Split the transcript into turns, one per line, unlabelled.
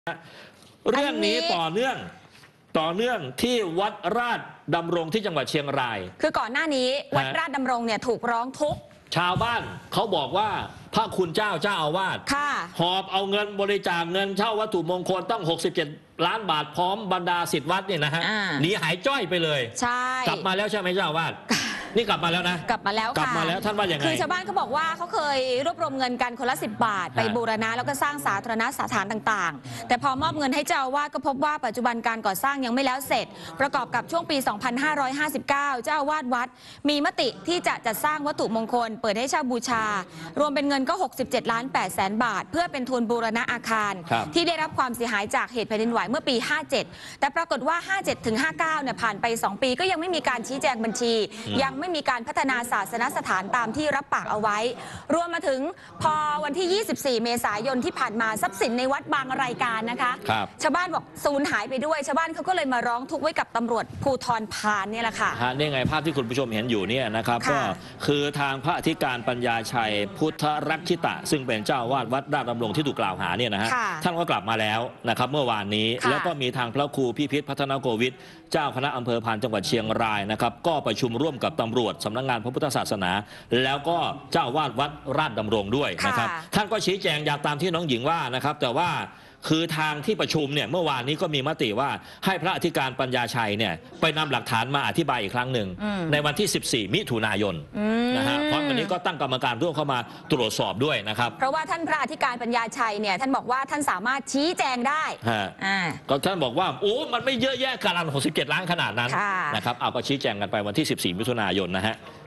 เรื่องนี้ต่อเนื่องที่วัดราชดำรงที่จังหวัดเชียงราย
คือก่อนหน้านี้วัดราชดำรงเนี่ยถูกร้องทุกข์
ชาวบ้านเขาบอกว่าพระคุณเจ้าอาวาสหอบเอาเงินบริจาคเงินเช่าวัตถุมงคลตั้ง67 ล้านบาทพร้อมบรรดาศิษย์วัดเนี่ยนะฮะหนีหายจ้อยไปเลย
ใช่
กลับมาแล้วใช่ไหมเจ้าอาวาสนี่กลับมาแล้วนะ
กลับมาแล้วค่ะ
กลับมาแล้วท่านว่าอย่างไร
คือชาวบ้านเขาบอกว่าเขาเคยรวบรวมเงินกันคนละ10 บาทไปบูรณะแล้วก็สร้างสาธารณสถานต่างๆแต่พอมอบเงินให้เจ้าอาวาสก็พบว่าปัจจุบันการก่อสร้างยังไม่แล้วเสร็จประกอบกับช่วงปี 2559 เจ้าอาวาสวัดมีมติที่จะจัดสร้างวัตถุมงคลเปิดให้เช่าบูชารวมเป็นเงินก็67 ล้าน 8 แสนบาทเพื่อเป็นทุนบูรณะอาคารที่ได้รับความเสียหายจากเหตุแผ่นดินไหวเมื่อปี 57 แต่ปรากฏว่า 57 ถึง 59 เนี่ยผ่านไป 2 ปีก็ยังไม่มีการชี้แจงบัญชียังไม่มีการพัฒนาศาสนสถานตามที่รับปากเอาไว้รวมมาถึงพอวันที่ 24 เมษายนที่ผ่านมาทรัพย์สินในวัดบางรายการนะคะชาวบ้านบอกสูญหายไปด้วยชาวบ้านเขาก็เลยมาร้องทุกข์ไว้กับตำรวจภูธรพานนี่แหละค่ะ
นี่ไงภาพที่คุณผู้ชมเห็นอยู่เนี่ยนะครับก็คือทางพระอธิการปัญญาชัยพุทธรักขิตะซึ่งเป็นเจ้าวาดวัดราชดำรงที่ถูกกล่าวหาเนี่ยนะฮะท่านก็กลับมาแล้วนะครับเมื่อวานนี้แล้วก็มีทางพระครูพิพิธพัฒนโกวิทเจ้าคณะอำเภอพานจังหวัดเชียงรายนะครับก็ประชุมร่วมกับตำรวจสำนักงานพระพุทธศาสนาแล้วก็เจ้าวาดวัดราชดำรงด้วยนะครับท่านก็ชี้แจงอย่างตามที่น้องหญิงว่านะครับแต่ว่าคือทางที่ประชุมเนี่ยเมื่อวานนี้ก็มีมติว่าให้พระอธิการปัญญาชัยเนี่ยไปนำหลักฐานมาอธิบายอีกครั้งหนึ่งในวันที่ 14 มิถุนายนนะฮะเพราะวันนี้ก็ตั้งกรรมการร่วมเข้ามาตรวจสอบด้วยนะครับ
เพราะว่าท่านพระอธิการปัญญาชัยเนี่ยท่านบอกว่าท่านสามารถชี้แจงได้
ก็ท่านบอกว่าโอ้มันไม่เยอะแยะการัน67 ล้านขนาดนั้นนะครับเอาก็ชี้แจงกันไปวันที่ 14 มิถุนายนนะฮะ